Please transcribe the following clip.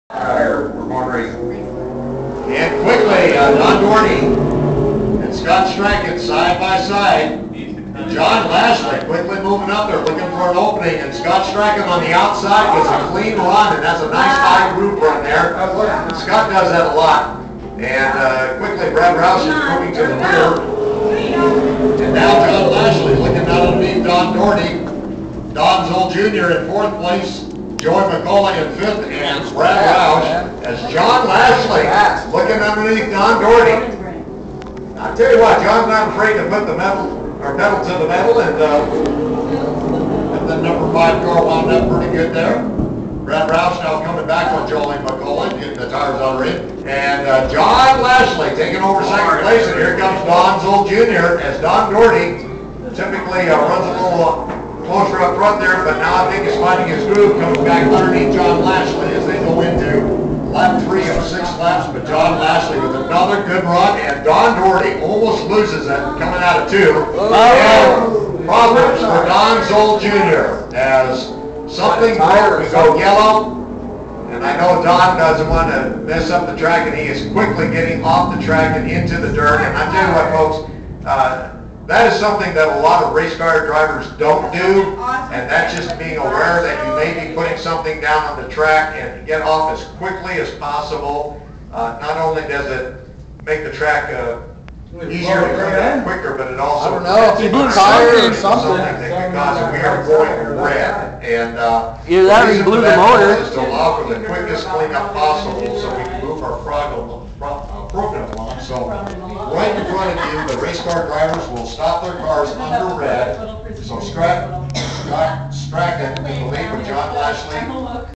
We're going racing. And quickly, Don Doherty and Scott Strachan side by side. John Lashley quickly moving up there, looking for an opening, and Scott Strachan on the outside gets a clean run, and that's a nice high groove run there. Scott does that a lot. And quickly, Brad Rouse is moving to the rear. And now John Lashley looking out underneath Don Doherty. Don Zoll Jr. in fourth place. Joey McCauley in fifth, and Brad Roush as John Lashley looking underneath Don Doherty. I tell you what, John's not afraid to put the pedal to the metal, and the number 5 car wound up pretty good there. Brad Roush now coming back on Joey McCauley, getting the tires out of it. And John Lashley taking over second place, and here comes Don Zoll Jr. as Don Doherty typically runs a little closer up front there, but now I think he's finding his groove coming back underneath John Lashley as they go into lap 3 of 6 laps. But John Lashley with another good run, and Don Doherty almost loses it coming out of 2. And problems for Don Zoll Jr. as something broke to go yellow. And I know Don doesn't want to mess up the track, and he is quickly getting off the track and into the dirt. And I tell you what, folks, that is something that a lot of race car drivers don't do, and that's just being aware that you may be putting something down on the track and get off as quickly as possible. Not only does it make the track easier to clean up quicker, but it also something that can cause a weird going red. And either that or you blew the motor. Is to allow for the quickest cleanup possible, so we can move our program along. So right in front of you, the race car drivers will stop their cars under red. So Strachan in the lead with John Lashley.